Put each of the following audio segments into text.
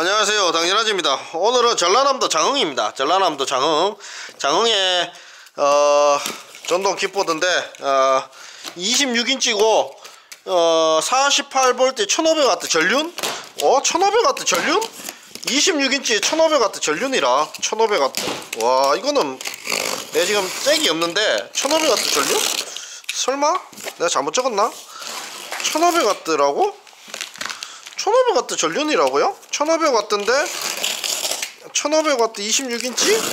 안녕하세요, 당진아지입니다. 오늘은 전라남도 장흥입니다. 전라남도 장흥의 전동 킥보드인데 26인치고 48V 1500W 전륜? 1500W 전륜? 26인치에 1500W 전륜이라 1500W. 와, 이거는 내가 지금 잭이 없는데 1500W 전륜? 설마? 내가 잘못 적었나? 1500W라고? 1500W 전륜이라고요? 1500W인데 1500W 26인치?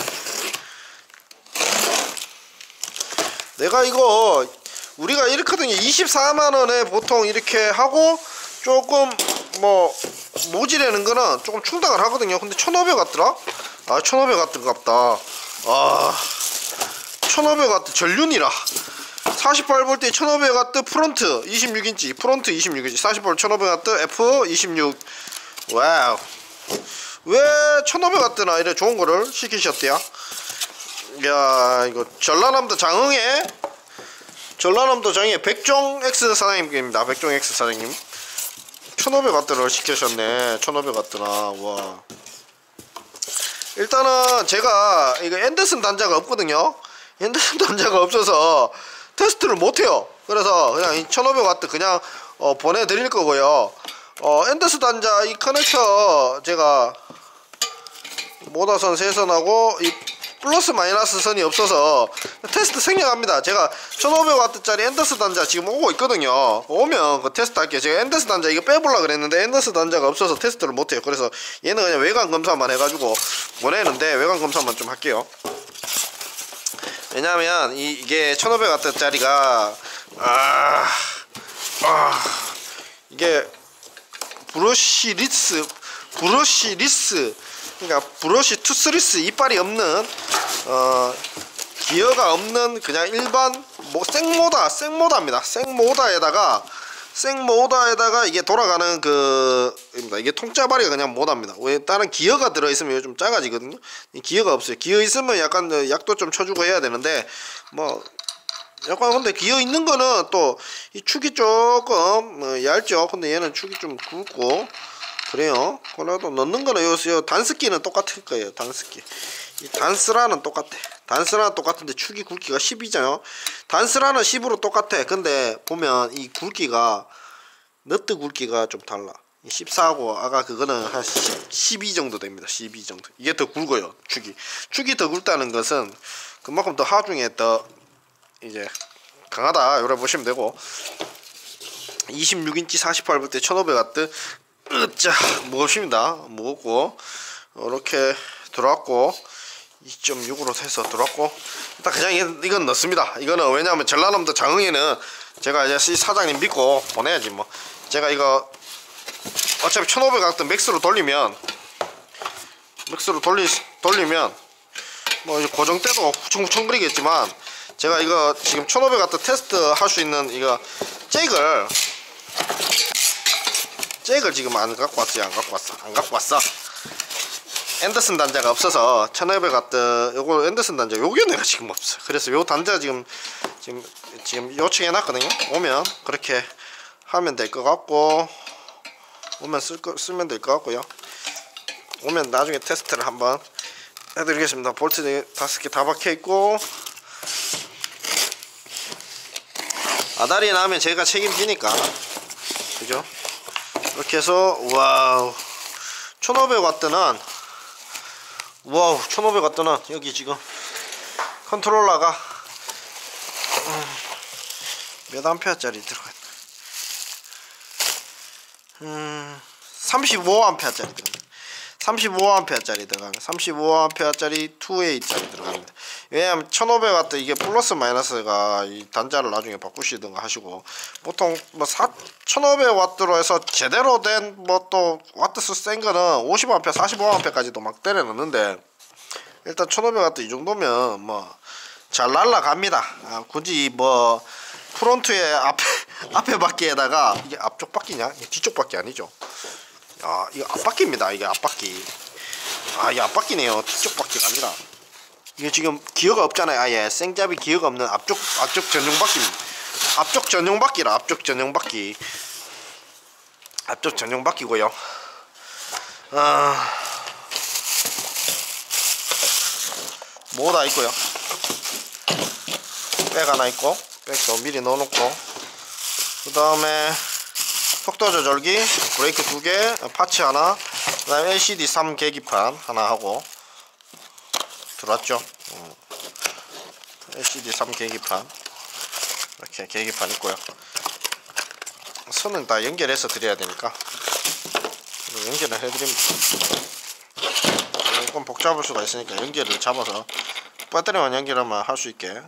내가 이거 우리가 이렇게 하더니 24만원에 보통 이렇게 하고 조금 뭐 모지라는 거는 조금 충당을 하거든요. 근데 1500W더라? 아, 1500W 값다. 아, 1500W 전륜이라 48V 1500W 프론트 26인치 프론트 26인치 48V 1500W F26. 와우, 왜 1500W나 이래 좋은 거를 시키셨대요? 야, 이거 전라남도 장흥의 백종 X 사장님입니다. 백종 X 사장님 1500W를 시키셨네. 1500W나. 와, 일단은 제가 이거 앤더슨 단자가 없거든요. 앤더슨 단자가 없어서 테스트를 못해요. 그래서 그냥 이 1500W 그냥 보내드릴 거고요. 앤더슨 단자 이 커넥터 제가 모다선 세선하고 이 플러스 마이너스 선이 없어서 테스트 생략합니다. 제가 1500W짜리 앤더슨 단자 지금 오고 있거든요. 오면 그 테스트 할게요. 제가 앤더슨 단자 이거 빼보려고 그랬는데 앤더슨 단자가 없어서 테스트를 못해요. 그래서 얘는 그냥 외관 검사만 해가지고 보내는데 외관 검사만 좀 할게요. 왜냐면 이게 1500W짜리가 이게 브러쉬 리스 그러니까 브러쉬 투스리스 이빨이 없는 기어가 없는 그냥 일반 생모다입니다. 생모다에다가 이게 돌아가는 이게 통짜발이가 그냥 모다입니다. 왜 다른 기어가 들어있으면 좀 작아지거든요. 기어가 없어요. 기어 있으면 약간 약도 좀 쳐주고 해야 되는데 뭐 약간 근데 기어 있는 거는 또 이 축이 조금 얇죠. 근데 얘는 축이 좀 굵고 그래요. 그래도 넣는 거는 요 단스키는 똑같을 거예요. 단스키 이 단스라는 똑같아. 단스라는 똑같은데 축이 굵기가 10이잖아요. 단스라는 10으로 똑같아. 근데 보면 이 굵기가 너트 굵기가 좀 달라. 14하고 아까 그거는 한 12 정도 됩니다. 12 정도. 이게 더 굵어요. 축이 더 굵다는 것은 그만큼 더 하중에 더 이제 강하다. 요래 보시면 되고 26인치 48V 1500W 으짜 무겁습니다. 무겁고 이렇게 들어왔고 2.6으로 해서 들어왔고 일단 그냥 이건 넣습니다. 이거는 왜냐하면 전라남도 장흥에는 제가 이제 사장님 믿고 보내야지 뭐. 제가 이거 어차피 1500W 맥스로 돌리면 뭐 고정 때도 후청후청 거리겠지만 제가 이거 지금 1500W 테스트 할 수 있는 이거 잭을 지금 안 갖고 왔어요. 안 갖고 왔어. 앤더슨 단자가 없어서 1500W 요거 앤더슨 단자 요게 내가 지금 없어. 그래서 요 단자 지금 요청해 놨거든요. 오면 그렇게 하면 될 것 같고 오면 쓰면 될 것 같고요. 오면 나중에 테스트를 한번 해드리겠습니다. 볼트 5개 다 박혀 있고 아다리 나면 제가 책임지니까 그죠? 이렇게 해서 와우 1500W는 여기 지금 컨트롤러가 몇 암페어짜리 들어가 있나? 35A짜리 들어갑니다. 35A짜리 들어갑니다. 35A짜리 2A짜리 들어갑니다. 왜냐하면 1500W 이게 플러스 마이너스가 이 단자를 나중에 바꾸시든가 하시고 보통 뭐 1500W로 해서 제대로 된 뭐 또 와트수 센 거는 50A, 45A까지도 막 때려 넣는데 일단 1500W 이 정도면 뭐 잘 날라갑니다. 굳이 뭐 프론트에 앞에 바퀴에다가 이게 앞쪽 바퀴냐? 뒤쪽 바퀴 아니죠? 이거 앞바퀴입니다. 이게 앞바퀴. 이게 앞바퀴네요. 뒤쪽 바퀴가 아니라. 이게 지금 기어가 없잖아요. 아예 생잡이 기어가 없는 앞쪽 전용 바퀴입니다. 앞쪽 전용 바퀴라. 앞쪽 전용 바퀴고요. 모다 있고요. 백 하나 있고, 백도 미리 넣어놓고, 그 다음에 속도 조절기 브레이크 2개, 파츠 하나, 그 다음에 LCD 3 계기판 하나 하고 들어왔죠. LCD 3 계기판, 이렇게 계기판 있고요. 선은 다 연결해서 드려야 되니까 연결을 해드립니다. 조금 복잡할 수가 있으니까 연결을 잡아서 배터리만 연결하면 할 수 있게.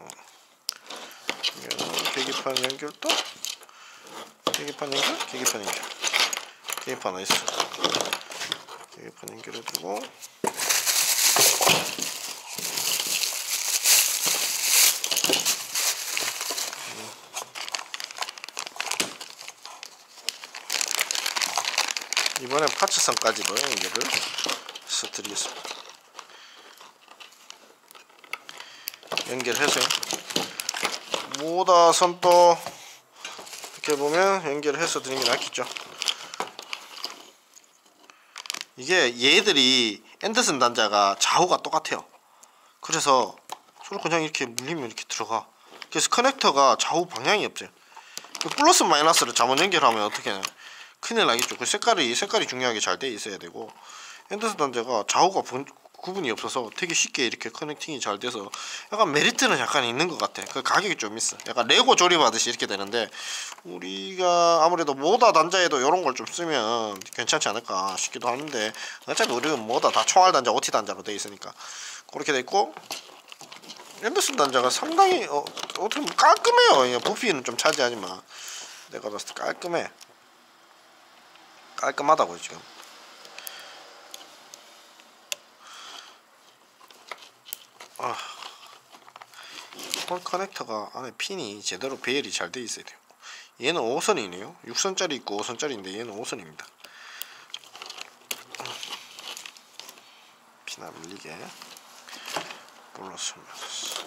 계기판 연결도, 계기판 연결, 계기판 연결, 계기판 어디 있어? 계기판 연결해주고, 이번엔 파츠선까지도 연결을 해서 드리겠습니다. 연결해서요. 모다 선도 이렇게 보면 연결해서 드리는 게 낫겠죠. 이게 얘들이 앤더슨 단자가 좌우가 똑같아요. 그래서 서로 그냥 이렇게 물리면 이렇게 들어가. 그래서 커넥터가 좌우 방향이 없어요. 플러스 마이너스를 잘못 연결하면 어떻게 해요? 큰일 나겠죠. 그 색깔이 중요하게 잘 돼 있어야 되고, 앤더슨 단자가 좌우가 구분이 없어서 되게 쉽게 이렇게 커넥팅이 잘 돼서 약간 메리트는 약간 있는 것 같아. 그 가격이 좀 있어. 약간 레고 조립하듯이 이렇게 되는데, 우리가 아무래도 모다 단자에도 이런 걸 좀 쓰면 괜찮지 않을까 싶기도 하는데, 어차피 우리는 모다 다 총알 단자, OT 단자로 돼 있으니까 그렇게 돼 있고, 앤더슨 단자가 상당히 어떻게 보면 깔끔해요. 부피는 좀 차지하지만 내가 봤을 때 깔끔해. 깔끔하다고요 지금. 폴 커넥터가 안에 핀이 제대로 배열이 잘 돼 있어야 돼요. 얘는 5선이네요 6선짜리 있고 5선짜리인데 얘는 5선입니다 핀 안 밀리게 눌렀습니다.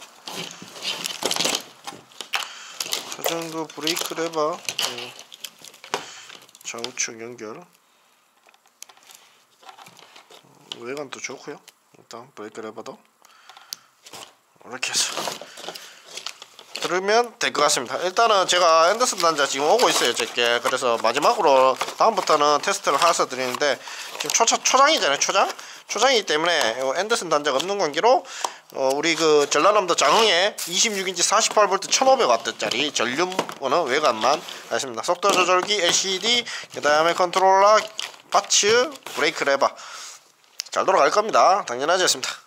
자전거 브레이크 레버 좌우측 연결, 외관도 좋고요. 일단 브레이크 레버도 이렇게 해서 들으면 될 것 같습니다. 일단은 제가 앤더슨 단자 지금 오고 있어요 제게. 그래서 마지막으로 다음부터는 테스트를 해서 드리는데, 지금 초장이잖아요. 초장이기 때문에 앤더슨 단자가 없는 관계로 우리 그 전라남도 장흥에 26인치 48V 1500W짜리 전륜 외관만 하겠습니다. 속도 조절기, LCD, 그 다음에 컨트롤러, 파츠, 브레이크 레버 잘 돌아갈 겁니다. 당연하지 않습니다.